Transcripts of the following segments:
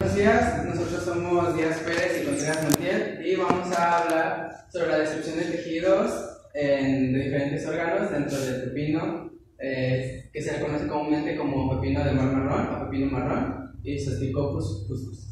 Buenos días, nosotros somos Díaz Pérez y Contreras Montiel y vamos a hablar sobre la descripción de tejidos de diferentes órganos dentro del pepino, que se le conoce comúnmente como pepino de mar marrón o pepino marrón y Zosticopus fuscus.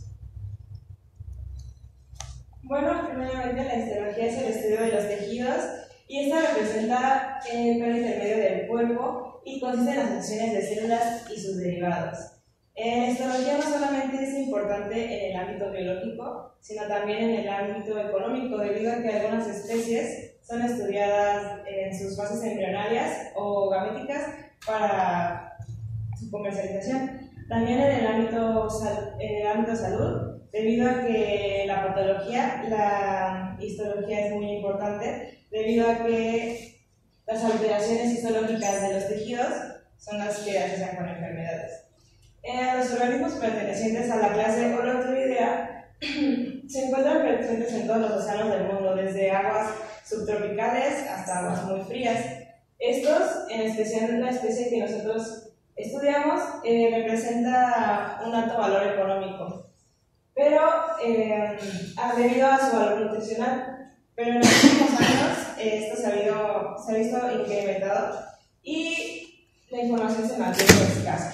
Bueno, primeramente la histología es el estudio de los tejidos y esta representa el plano intermedio del cuerpo y consiste en las funciones de células y sus derivados. La histología no solamente es importante en el ámbito biológico, sino también en el ámbito económico, debido a que algunas especies son estudiadas en sus fases embrionarias o gaméticas para su comercialización. También en el ámbito salud, debido a que la patología, la histología es muy importante, debido a que las alteraciones histológicas de los tejidos son las que asocian con enfermedades. Los organismos pertenecientes a la clase Holothuridea se encuentran presentes en todos los océanos del mundo, desde aguas subtropicales hasta aguas muy frías. Estos, en especial la especie que nosotros estudiamos, representa un alto valor económico, pero debido a su valor nutricional. Pero en los últimos años esto se ha visto incrementado y la información se mantiene escasa.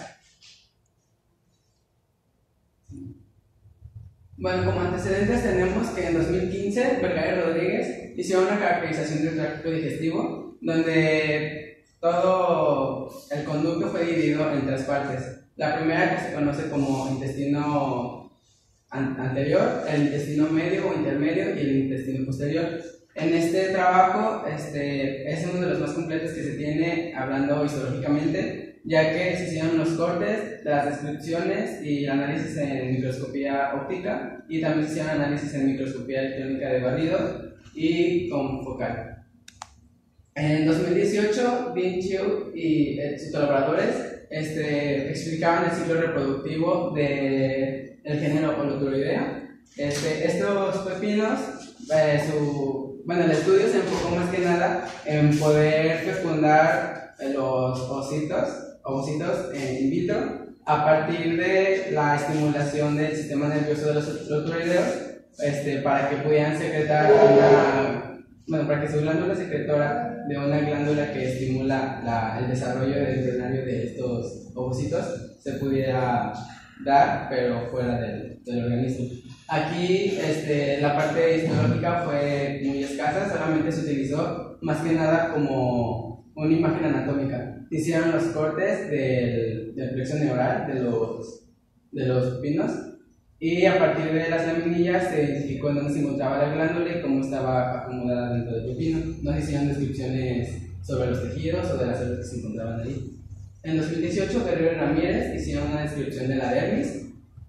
Bueno, como antecedentes tenemos que en 2015 Vergara y Rodríguez hicieron una caracterización del tracto digestivo donde todo el conducto fue dividido en tres partes. La primera, que se conoce como intestino anterior, el intestino medio o intermedio y el intestino posterior. En este trabajo es uno de los más completos que se tiene hablando histológicamente, ya que se hicieron los cortes de las descripciones y el análisis en microscopía óptica y también se hicieron análisis en microscopía electrónica de barrido y con focal. En 2018, Bin Chiu y sus colaboradores explicaban el ciclo reproductivo del género Holothuridea. Estos pepinos, el estudio se enfocó más que nada en poder fecundar los ovocitos in vitro a partir de la estimulación del sistema nervioso de los holothuroideos para que pudieran secretar para que su glándula secretora de una glándula que estimula el desarrollo embrionario de estos ovocitos se pudiera dar, pero fuera del organismo. Aquí la parte histológica fue muy escasa, solamente se utilizó más que nada como una imagen anatómica. Se hicieron los cortes de la flexión neural de los pepinos y a partir de las laminillas se identificó en dónde se encontraba la glándula y cómo estaba acomodada dentro del pepino. No se hicieron descripciones sobre los tejidos o de las células que se encontraban ahí. En 2018, Guerrero y Ramírez hicieron una descripción de la dermis,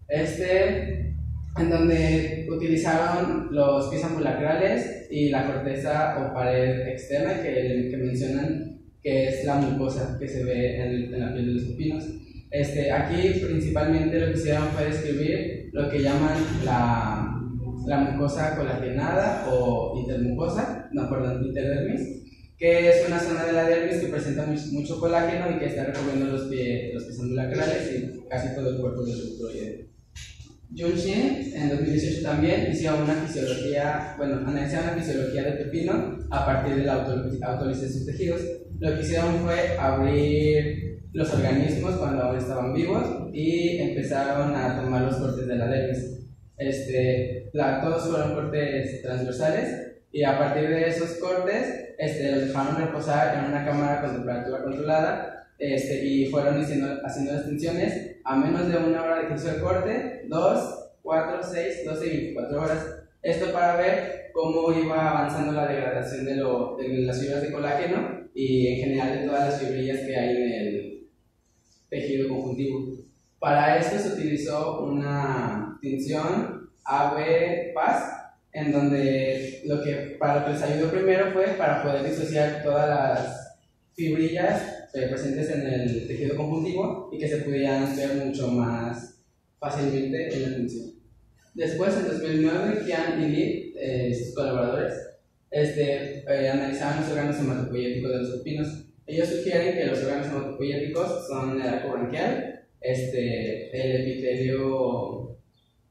en donde utilizaron los pies ambulacrales y la corteza o pared externa que mencionan que es la mucosa que se ve en la piel de los pepinos. Aquí principalmente lo que hicieron fue describir lo que llaman la mucosa colagenada o interdermis, que es una zona de la dermis que presenta mucho colágeno y que está recubriendo los pies ambulacrales y casi todo el cuerpo del holothuroideo. Jun Shin en 2018 también analizaron la fisiología del pepino a partir de la autólisis de sus tejidos. Lo que hicieron fue abrir los organismos cuando aún estaban vivos y empezaron a tomar los cortes de la dermis. Todos fueron cortes transversales y a partir de esos cortes los dejaron reposar en una cámara con temperatura controlada y fueron haciendo las tensiones a menos de una hora de que hizo el corte, 2, 4, 6, 12 y 24 horas. Esto para ver cómo iba avanzando la degradación de las fibras de colágeno y en general de todas las fibrillas que hay en el tejido conjuntivo. Para esto se utilizó una tinción AB-PAS, en donde para lo que les ayudó primero fue para poder disociar todas las fibrillas presentes en el tejido conjuntivo y que se pudieran ver mucho más fácilmente en la tinción. Después, en 2009, Kian y Lee, sus colaboradores, analizaban los órganos hematopoyéticos de los pepinos. Ellos sugieren que los órganos hematopoyéticos son el arco branquial, el epitelio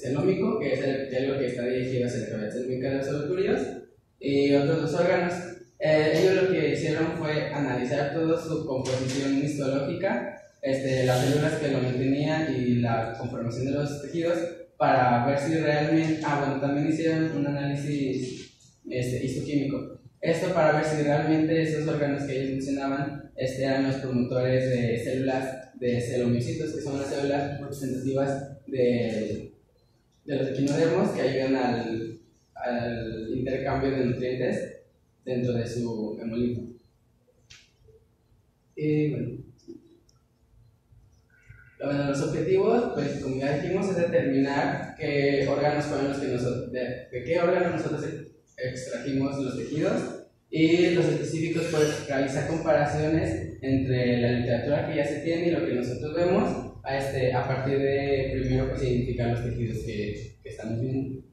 celómico, que es algo que está dirigido hacia la cavidad celómica de los soluturios, y otros dos órganos. Ellos lo que hicieron fue analizar toda su composición histológica, las células que lo mantenían y la conformación de los tejidos, para ver si realmente, también hicieron un análisis histoquímico. Esto para ver si realmente esos órganos que ellos mencionaban eran los promotores de células de celomiocitos, que son las células representativas de los equinodermos que ayudan al intercambio de nutrientes dentro de su hemolinfo. Y bueno, los objetivos, pues como ya dijimos, es determinar qué órganos fueron los que de qué órganos nosotros extrajimos los tejidos, y los específicos, pues realizar comparaciones entre la literatura que ya se tiene y lo que nosotros vemos, a partir de primero pues identificar los tejidos que estamos viendo.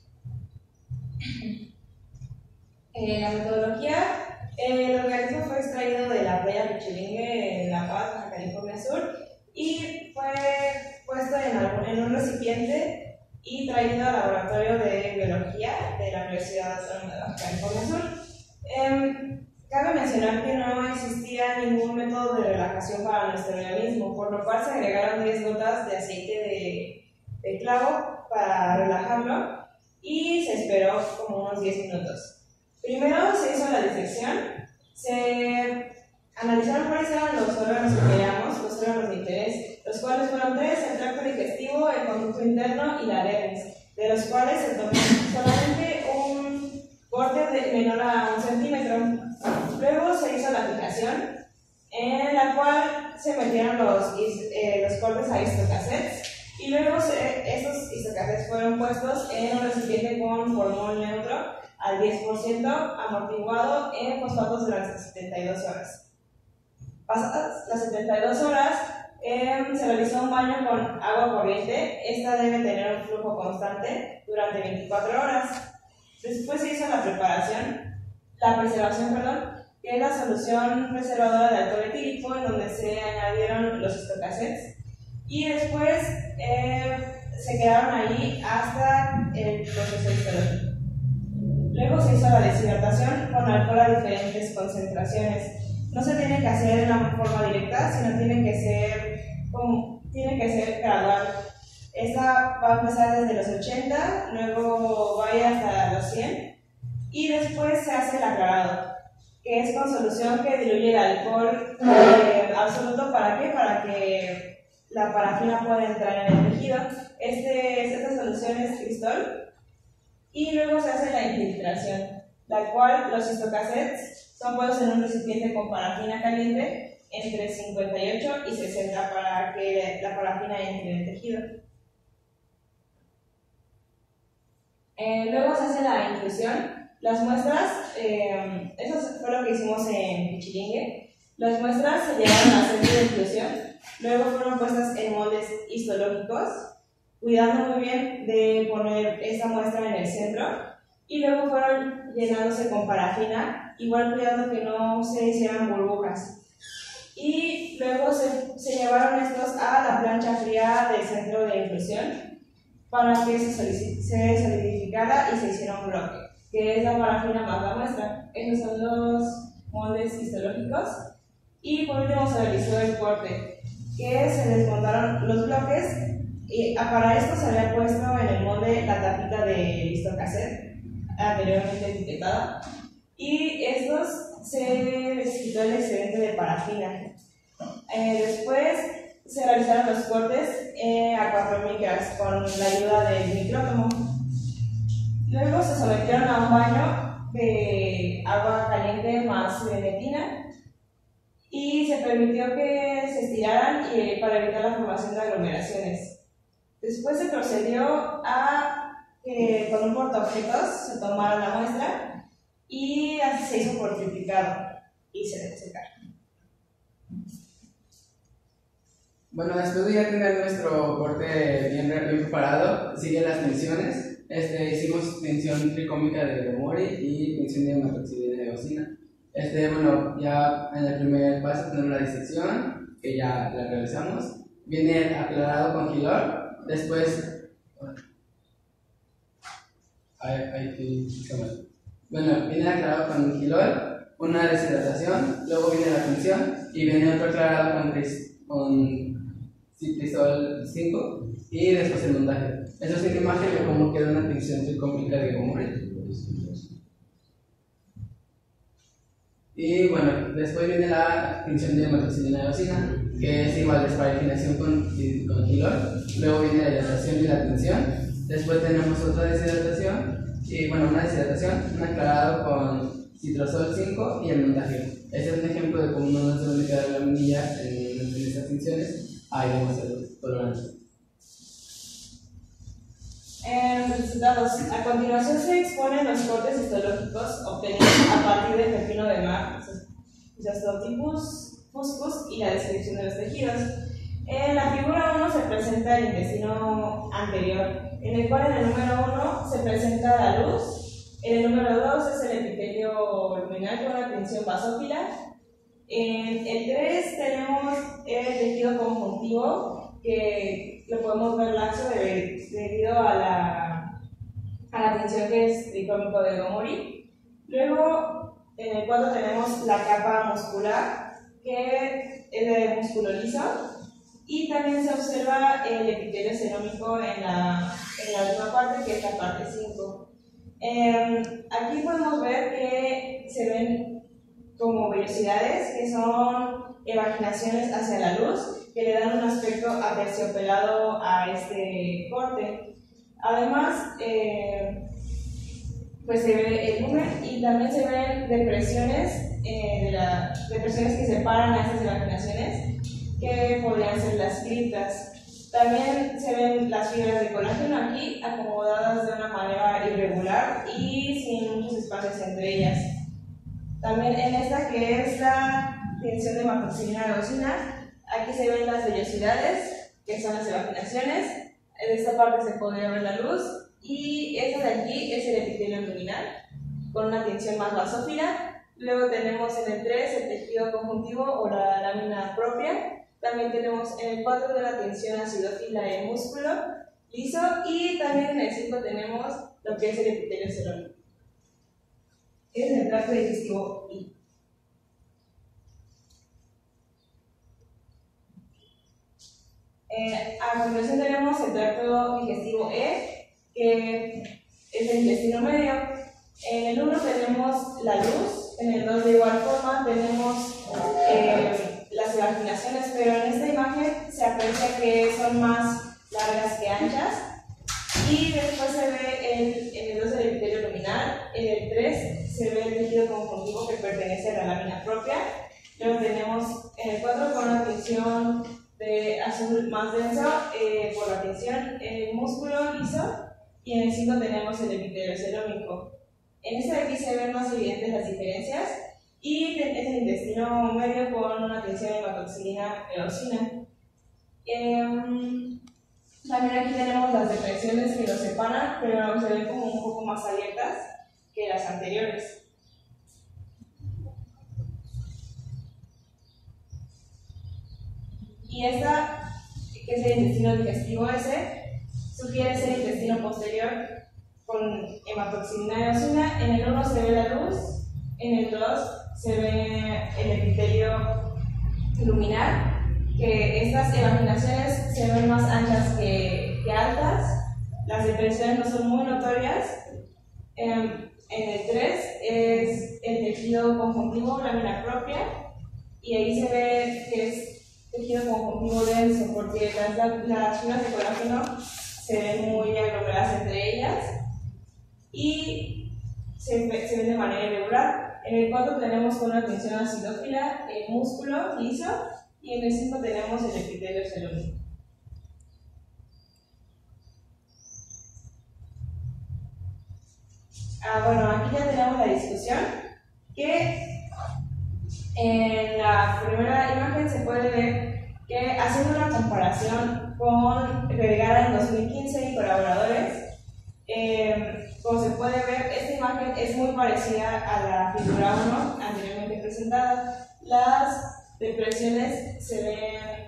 La metodología, el organismo fue extraído de la playa Pichilingue en La Paz, Baja California Sur, y fue puesto en un recipiente y traído al laboratorio de biología de la Universidad Autónoma de Baja California Sur. Cabe mencionar que no existía ningún método de relajación para nuestro organismo, por lo cual se agregaron 10 gotas de aceite de clavo para relajarlo y se esperó como unos 10 minutos. Primero se hizo la disección, se analizaron cuáles eran los órganos que queríamos, los órganos de interés, los cuales fueron 3: el tracto digestivo, el conducto interno y la dermis, de los cuales se tomó solamente un corte menor a 1 centímetro. Luego se hizo la fijación, en la cual se metieron los cortes a histocassettes, y luego estos histocassettes fueron puestos en un recipiente con formol neutro al 10%, amortiguado en fosfatos durante 72 horas. Pasadas las 72 horas, se realizó un baño con agua corriente. Esta debe tener un flujo constante durante 24 horas. Después se hizo la preservación, que es la solución preservadora de alcohol etílico, en donde se añadieron los histocassettes, y después se quedaron ahí hasta el proceso histológico. Luego se hizo la deshidratación con alcohol a diferentes concentraciones. No se tiene que hacer de una forma directa, sino tiene que ser gradual. Esta va a empezar desde los 80, luego va a ir hasta los 100, y después se hace el aclarado, que es con solución que diluye el alcohol absoluto. ¿Para qué? Para que la parafina pueda entrar en el tejido. Esta solución es Cristal. Y luego se hace la infiltración, la cual los histocassettes son puestos en un recipiente con parafina caliente entre 58 y 60 para que la parafina entre en el tejido. Luego se hace la inclusión. Las muestras, eso fue lo que hicimos en Pichilingue. Las muestras se llevaron a centro de inclusión, luego fueron puestas en moldes histológicos, cuidando muy bien de poner esta muestra en el centro, y luego fueron llenándose con parafina, igual cuidando que no se hicieran burbujas. Y luego se llevaron estos a la plancha fría del centro de inclusión para que se solidificara y se hiciera un bloque, que es la parafina más la muestra. Esos son los moldes histológicos. Y por último se realizó el corte, que se desmontaron los bloques. Y para esto se había puesto en el molde la tapita de histocassette anteriormente etiquetada, y estos se les quitó el excedente de parafina. Después se realizaron los cortes a 4 micras con la ayuda del micrótomo. Luego se sometieron a un baño de agua caliente más metina, y se permitió que se estiraran para evitar la formación de aglomeraciones. Después se procedió a que con un portaobjetos se tomara la muestra, y así se hizo por triplicado y se dejó secar. Bueno, después de ya tener nuestro corte bien preparado, siguen las tensiones. Hicimos tensión tricómica de Mori y tensión de hematoxilina de eosina. Bueno, ya en el primer paso tenemos la disección, que ya la realizamos. Viene aclarado con Gilor. Después Bueno, viene aclarado con Gilol, una deshidratación, luego viene la tensión y viene otro aclarado con citrisol 5 y después el montaje. Eso es una imagen de cómo queda una tensión tricómica de Gomorrah. Y bueno, después viene la tensión de hematoxilina y eosina, que es igual desparafinación con Gilol. Luego viene la hidratación y la tensión. Después tenemos otra deshidratación, y bueno, una deshidratación, un aclarado con citrosol 5 y el montaje. Ese es un ejemplo de cómo no se debe quedar la laminilla en estas tensiones. Hay demasiado tolerante. Resultados. A continuación se exponen los cortes histológicos obtenidos a partir del pepino de mar, Histotipus fuscus y la descripción de los tejidos. En la figura 1 se presenta el intestino anterior, en el cual en el número 1 se presenta la luz, en el número 2 es el epitelio luminal con una tensión basófila, en el 3 tenemos el tejido conjuntivo, que lo podemos ver laxo debido a la tensión que es tricómico de Gomori. Luego, en el 4 tenemos la capa muscular, que es de músculo liso, y también se observa el epitelio cenómico en la última parte, que es la parte 5. Aquí podemos ver que se ven como vellosidades, que son evaginaciones hacia la luz, que le dan un aspecto aterciopelado a este corte. Además, pues se ve el lumen y también se ven depresiones, depresiones que separan a estas evaginaciones, que podrían ser las criptas. También se ven las fibras de colágeno aquí acomodadas de una manera irregular y sin muchos espacios entre ellas. También en esta, que es la tensión de hematoxilina y eosina, aquí se ven las vellosidades, que son las evaginaciones. En esta parte se podría ver la luz, y esta de aquí es el epitelio luminal con una tensión más basófila. Luego tenemos en el 3 el tejido conjuntivo o la lámina propia. También tenemos en el 4 de la tensión acidófila del músculo liso, y también en el 5 tenemos lo que es el epitelio celónico. Es el tracto digestivo I. A continuación tenemos el tracto digestivo E, que es el intestino medio. En el 1 tenemos la luz, en el 2 de igual forma tenemos las evaginaciones, pero en esta imagen se aprecia que son más largas que anchas. Y después se ve en el 2 el epitelio luminal, en el 3 se ve el tejido conjuntivo que pertenece a la lámina propia. Luego tenemos en el 4 con una tensión de azul más denso por la tensión en el músculo liso, y en el 5 tenemos el epitelio celómico. En este de aquí se ven más evidentes las diferencias, y es el intestino medio con una tensión de hematoxilina y eosina. También aquí tenemos las depresiones que los separan, pero se ven como un poco más abiertas que las anteriores. Y esta, que es el intestino digestivo S, sugiere ser intestino posterior con hematoxilina y eosina. En el 1 se ve la luz, en el 2 se ve el epitelio luminal, que estas evaginaciones se ven más anchas que altas, las depresiones no son muy notorias. En el 3 es el tejido conjuntivo, lámina propia, y ahí se ve que es tejido conjuntivo denso, porque las fibras de colágeno se ven muy aglomeradas entre ellas y se ven de manera irregular. En el 4 tenemos con una tensión acidófila el músculo liso, y en el 5 tenemos el epitelio celónico. Bueno, aquí ya tenemos la discusión, que en la primera imagen se puede ver que, haciendo una comparación con Vergara en 2015 y colaboradores, como se puede ver, esta imagen es muy parecida a la figura 1 anteriormente presentada. Las depresiones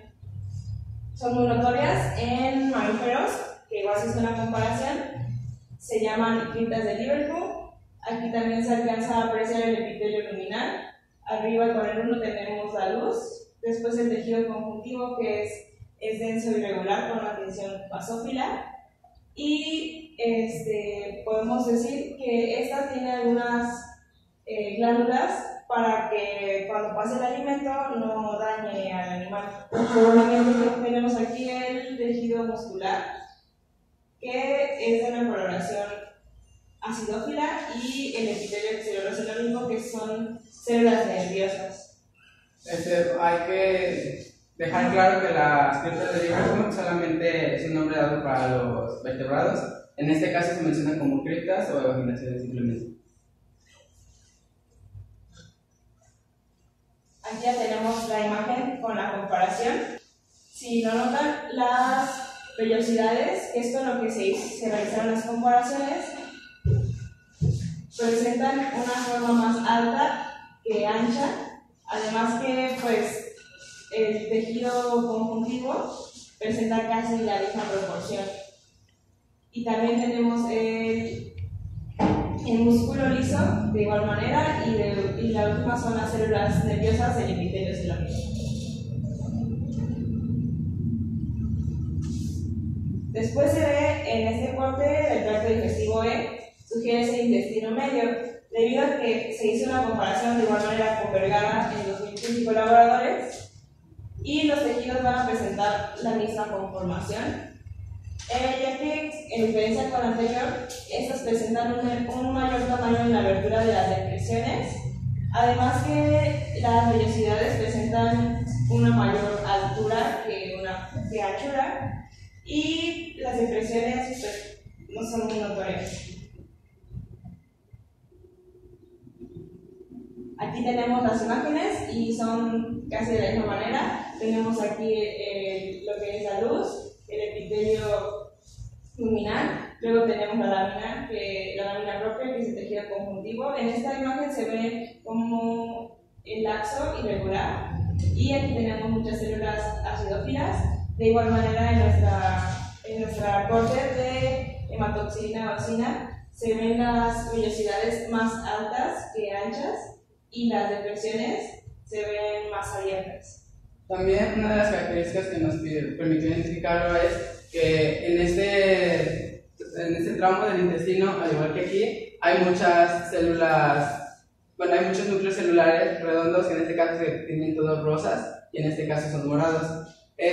son muy notorias en mamíferos, que igual se hizo una comparación, se llaman criptas de Liverpool. Aquí también se alcanza a apreciar el epitelio luminal. Arriba con el 1 tenemos la luz, después el tejido conjuntivo, que es denso y regular con una tensión basófila, y podemos decir que esta tiene algunas glándulas para que cuando pase el alimento no dañe al animal. También tenemos aquí el tejido muscular, que es de una coloración acidófila, y el epitelio celuloso, que son células nerviosas. Hay que dejar claro que las criptas de Liverpool solamente es un nombre dado para los vertebrados. En este caso se mencionan como criptas o evaginaciones simplemente. Aquí ya tenemos la imagen con la comparación. Si lo notan, las vellosidades, esto es lo que se realizaron las comparaciones, presentan una forma más alta que ancha, además que pues el tejido conjuntivo presenta casi la misma proporción. Y también tenemos el músculo liso de igual manera, y la última son las células nerviosas del epitelio celular. Después se ve en este corte del tracto digestivo E, sugiere ese intestino medio, debido a que se hizo una comparación de igual manera con Vergara en 2015 y colaboradores, y los tejidos van a presentar la misma conformación. Ya que, en diferencia con la anterior, estas presentan un mayor tamaño en la abertura de las depresiones, además que las vellosidades presentan una mayor altura que anchura, y las depresiones pues, no son muy notorias. Aquí tenemos las imágenes y son casi de la misma manera. Tenemos aquí lo que es la luz, el epitelio luminal, luego tenemos la lámina propia, que es el tejido conjuntivo. En esta imagen se ve como el laxo irregular, y aquí tenemos muchas células acidófilas. De igual manera, en nuestra corte de hematoxilina vacina se ven las vellosidades más altas que anchas, y las depresiones se ven más abiertas. También una de las características que nos permitió identificarlo es que en este tramo del intestino, al igual que aquí, hay muchas células, hay muchos núcleos celulares redondos, que en este caso tienen todos rosas y en este caso son morados.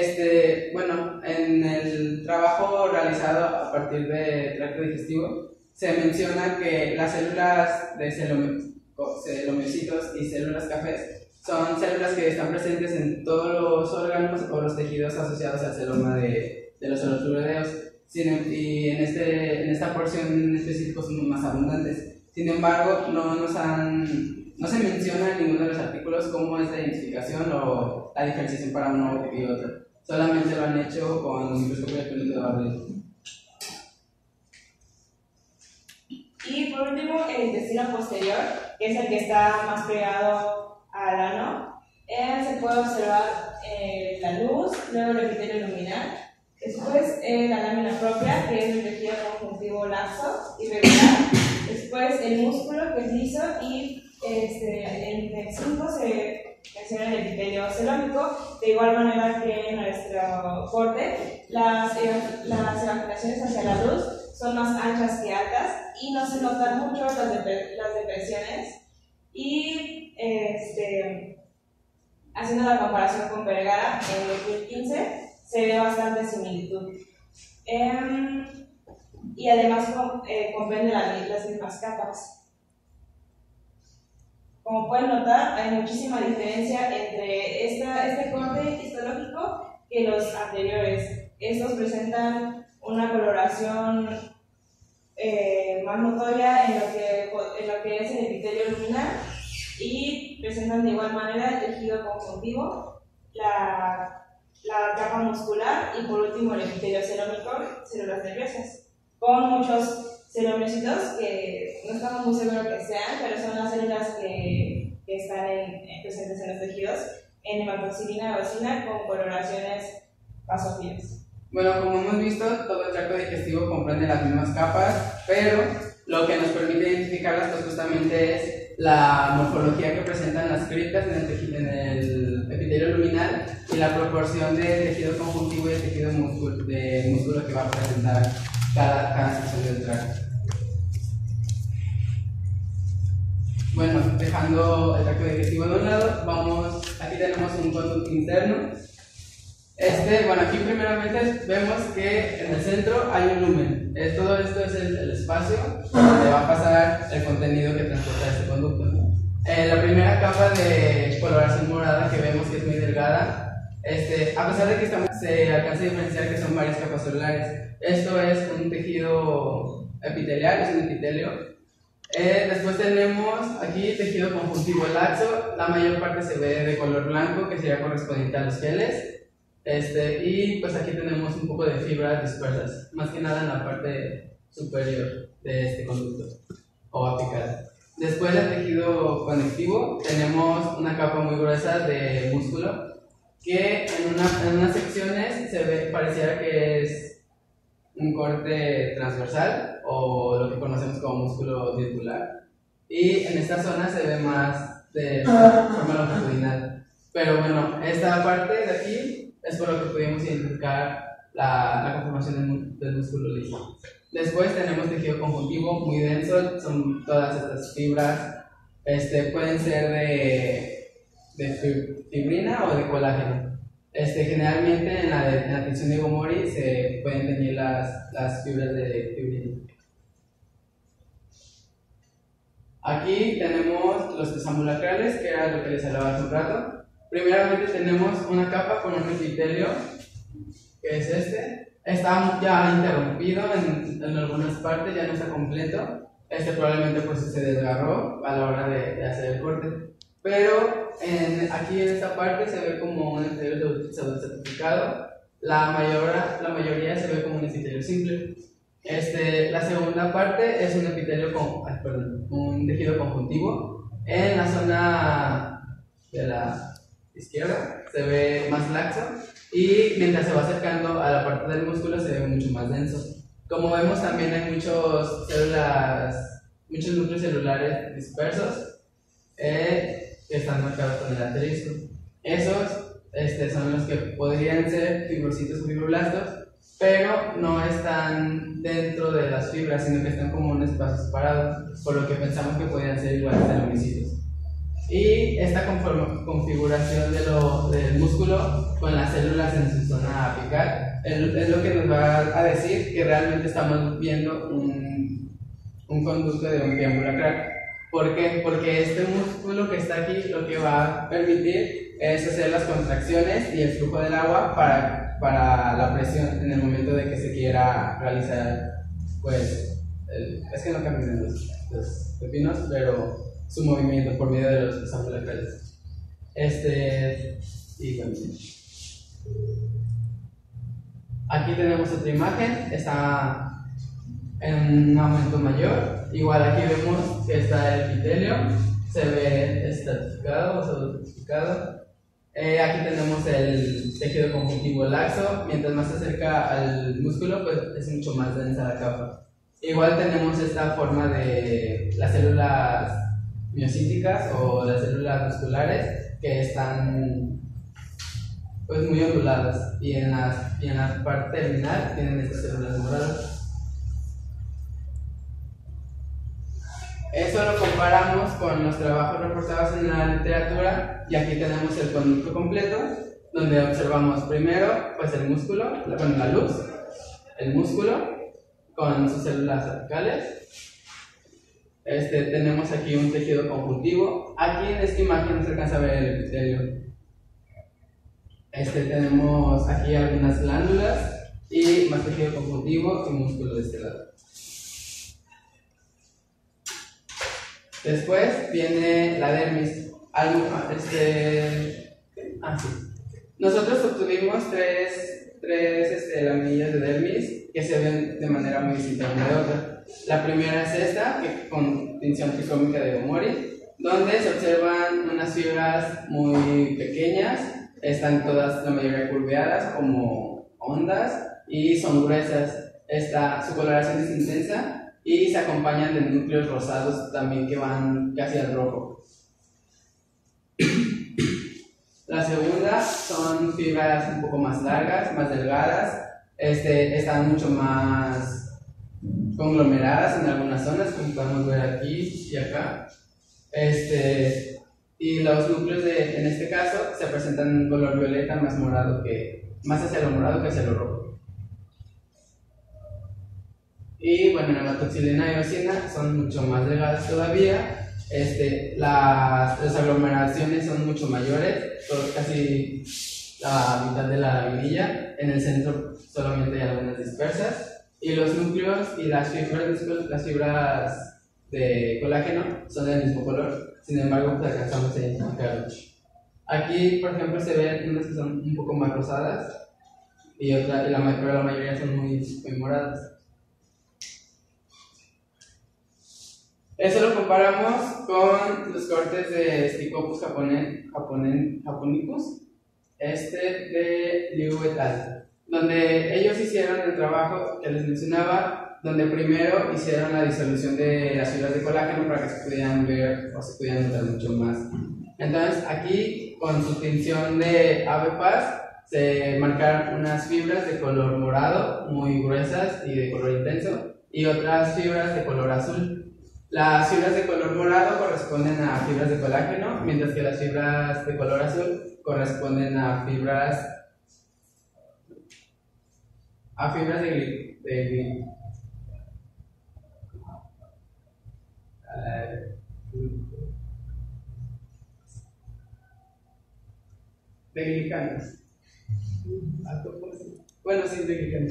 En el trabajo realizado a partir del tracto digestivo se menciona que las células de celomiocitos y células cafés son células que están presentes en todos los órganos o los tejidos asociados al celoma de los celotruredeos, y en esta porción en específico son más abundantes. Sin embargo, no se menciona en ninguno de los artículos cómo es la identificación o la diferenciación para uno y otro. Solamente lo han hecho con un microscopio de película de barril. Y por último, el intestino posterior, que es el que está más pegado al ano. Se puede observar la luz, luego el epitelio luminal, después la lámina propia, que es el tejido conjuntivo laxo irregular, después el músculo, que es liso, y en el 5 se menciona el epitelio celómico. De igual manera que en nuestro corte, las evaginaciones hacia la luz son más anchas que altas, y no se notan mucho las depresiones. Y haciendo la comparación con Vergara en 2015, se ve bastante similitud. Y además comprende las mismas capas. Como pueden notar, hay muchísima diferencia entre este corte histológico que los anteriores. Estos presentan una coloración más notoria en lo que es el epitelio luminal, y presentan de igual manera el tejido conjuntivo, la capa muscular, y por último el epitelio celómico, células nerviosas, con muchos celomiocitos que no estamos muy seguros que sean, pero son las células que están presentes en los tejidos en hematoxilina vacina con coloraciones basófilas. Bueno, como hemos visto, todo el tracto digestivo comprende las mismas capas, pero lo que nos permite identificarlas pues justamente es la morfología que presentan las criptas en el epitelio luminal y la proporción de tejido conjuntivo y de tejido músculo que va a presentar cada sección del tracto. Bueno, dejando el tracto digestivo de un lado, aquí tenemos un conducto interno. Bueno, aquí primeramente vemos que en el centro hay un lumen. Todo esto es el espacio donde va a pasar el contenido que transporta este conducto. La primera capa de coloración morada que vemos que es muy delgada, a pesar de que se alcanza a diferenciar que son varias capas celulares. Esto es un tejido epitelial, es un epitelio. Después tenemos aquí tejido conjuntivo laxo, la mayor parte se ve de color blanco, que sería correspondiente a los geles. Y pues aquí tenemos un poco de fibras dispersas, más que nada en la parte superior de este conducto o apical. Después del tejido conectivo tenemos una capa muy gruesa de músculo que en unas secciones pareciera que es un corte transversal o lo que conocemos como músculo circular, y en esta zona se ve más de forma longitudinal. Pero bueno, esta parte de aquí es por lo que pudimos identificar la conformación del músculo liso. Después tenemos tejido conjuntivo muy denso, son todas estas fibras, pueden ser de fibrina o de colágeno. Generalmente en la tensión de Gomori se pueden tener las fibras de fibrina. Aquí tenemos los tesambulacrales, que era lo que les hablaba hace un rato. Primeramente tenemos una capa con un epitelio, que es está ya interrumpido en algunas partes, ya no está completo. Probablemente pues se desgarró a la hora de hacer el corte. Pero aquí en esta parte se ve como un epitelio pseudoestratificado. La mayoría se ve como un epitelio simple. La segunda parte es un epitelio un tejido conjuntivo. En la zona de la izquierda se ve más laxo, y mientras se va acercando a la parte del músculo se ve mucho más denso. Como vemos, también hay muchos núcleos celulares dispersos que están marcados con el asterisco. Esos son los que podrían ser fibrocitos o fibroblastos, pero no están dentro de las fibras, sino que están como en un espacio separado, por lo que pensamos que podrían ser iguales telomicitos. Y esta configuración del músculo con las células en su zona apical es lo que nos va a decir que realmente estamos viendo un conducto de un ambulacral. ¿Por qué? Porque este músculo que está aquí lo que va a permitir es hacer las contracciones y el flujo del agua para la presión en el momento de que se quiera realizar, pues, es que no cambian los pepinos, pero su movimiento por medio de los tesambulacrales. Y también aquí tenemos otra imagen, está en un aumento mayor. Igual aquí vemos que está el epitelio, se ve estratificado o pseudoestratificado. Aquí tenemos el tejido conjuntivo laxo. Mientras más se acerca al músculo, pues es mucho más densa la capa. Igual tenemos esta forma de las células miocíticas o las células musculares que están pues muy onduladas, y en la parte terminal tienen estas células moradas. Eso lo comparamos con los trabajos reportados en la literatura, y aquí tenemos el conducto completo, donde observamos primero pues el músculo, la luz, el músculo con sus células apicales. Tenemos aquí un tejido conjuntivo. Aquí en esta imagen no se alcanza a ver el epitelio. Tenemos aquí algunas glándulas y más tejido conjuntivo y músculo de este lado. Después viene la dermis. Nosotros obtuvimos tres laminillas de dermis que se ven de manera muy distinta una de otra. La primera es esta, que con tinción tricómica de Gomori, donde se observan unas fibras muy pequeñas, están todas, la mayoría curveadas como ondas, y son gruesas. Su coloración es intensa y se acompañan de núcleos rosados también que van casi al rojo. La segunda son fibras un poco más largas, más delgadas, están mucho más conglomeradas en algunas zonas, como podemos ver aquí y acá. Y los núcleos en este caso se presentan en un color violeta más morado más hacia lo morado que hacia lo rojo. Y bueno, la natoxilina y eosina son mucho más delgadas todavía. Las aglomeraciones son mucho mayores, casi la mitad de la laminilla. En el centro solamente hay algunas dispersas. Y los núcleos y las fibras de colágeno son del mismo color. Sin embargo, pues alcanzamos a identificarlos. Aquí, por ejemplo, se ven unas que son un poco más rosadas pero la mayoría son muy moradas. Eso lo comparamos con los cortes de Stichopus japonicus, de Liu et al., donde ellos hicieron el trabajo que les mencionaba, donde primero hicieron la disolución de las fibras de colágeno para que se pudieran ver o se pudieran notar mucho más. Entonces aquí, con su tinción de Ave-Paz, se marcaron unas fibras de color morado, muy gruesas y de color intenso, y otras fibras de color azul. Las fibras de color morado corresponden a fibras de colágeno, mientras que las fibras de color azul corresponden a fibras de glicanos. Bueno, sí, de glicanos.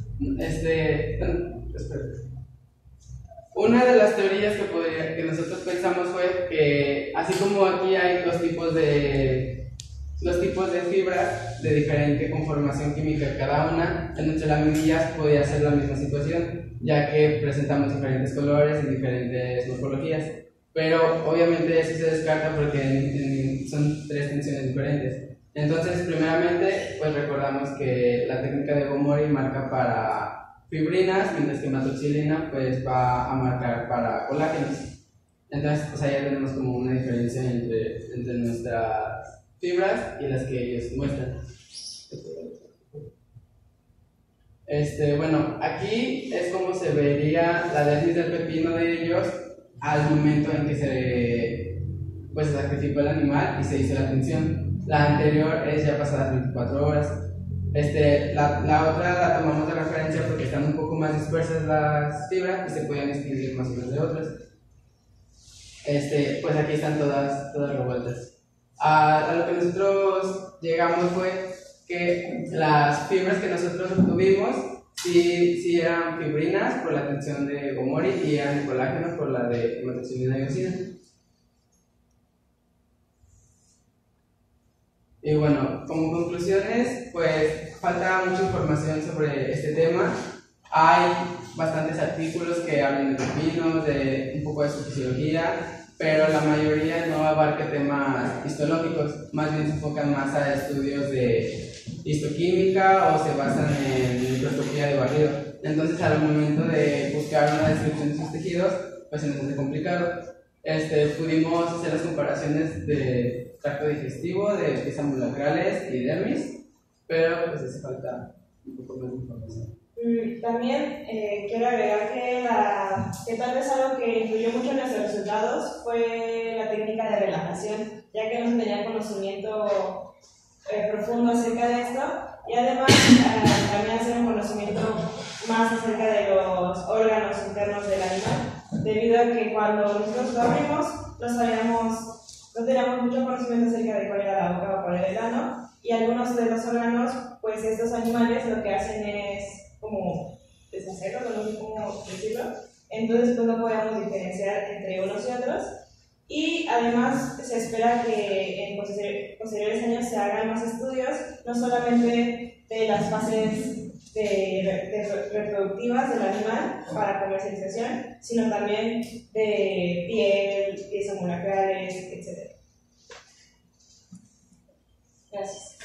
Espera. Una de las teorías que nosotros pensamos fue que, así como aquí hay los tipos de fibras de diferente conformación química cada una, en nuestras laminillas podía ser la misma situación, ya que presentamos diferentes colores y diferentes morfologías. Pero obviamente eso se descarta porque son tres tensiones diferentes. Entonces, primeramente, pues recordamos que la técnica de Gomori marca para fibrinas, mientras que natoxilina pues va a marcar para colágenos. Entonces, pues ahí tenemos como una diferencia entre nuestras fibras y las que ellos muestran. Bueno, aquí es como se vería la dermis del pepino de ellos al momento en que se sacrificó el animal y se hizo la tinción. La anterior es ya pasadas 24 horas. La otra la tomamos de referencia porque están un poco más dispersas las fibras y se pueden distinguir más unas de otras. Pues aquí están todas revueltas. A lo que nosotros llegamos fue que las fibras que nosotros obtuvimos sí eran fibrinas por la tensión de Gomori y eran colágenos por la de natoxilina y eosina. Y bueno, como conclusiones, pues falta mucha información sobre este tema. Hay bastantes artículos que hablan de pepinos, de un poco de su fisiología, pero la mayoría no abarca temas histológicos, más bien se enfocan más a estudios de histoquímica o se basan en microscopía de barrido. Entonces, al momento de buscar una descripción de sus tejidos, pues se nos hace complicado. Pudimos hacer las comparaciones de tracto digestivo, de piezas ambulacrales y dermis, pero pues hace falta un poco más de información. También quiero agregar que tal vez algo que influyó mucho en nuestros resultados fue la técnica de relajación, ya que no se tenía conocimiento profundo acerca de esto, y además también hacer un conocimiento más acerca de los órganos internos del animal, debido a que cuando nosotros lo abrimos no teníamos mucho conocimiento acerca de cuál era la boca o cuál era el ano, y algunos de los órganos, pues estos animales lo que hacen es como deshacerlo, no sé cómo decirlo, entonces pues no podemos diferenciar entre unos y otros, y además se espera que en posteriores años se hagan más estudios, no solamente de las fases reproductivas del animal para comercialización, sino también de piel, piezas moleculares, etc. Gracias.